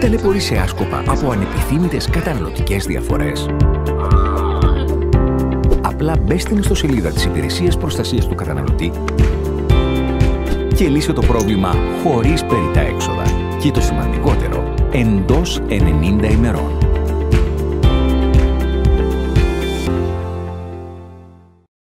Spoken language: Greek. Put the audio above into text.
ταλαιπωρείσαι άσκοπα από ανεπιθύμητες καταναλωτικές διαφορές. Απλά μπες στην ιστοσελίδα της Υπηρεσίας Προστασίας του Καταναλωτή και λύσε το πρόβλημα χωρίς περιττά έξοδα. Και το σημαντικότερο, εντός 90 ημερών.